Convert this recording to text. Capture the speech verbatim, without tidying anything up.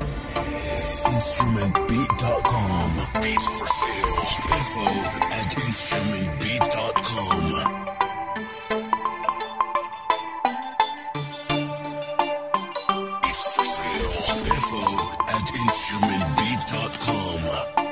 instrument beat dot com. Beats for sale. Info at instrument beat dot com. Beats for sale. Info at instrument beat dot com.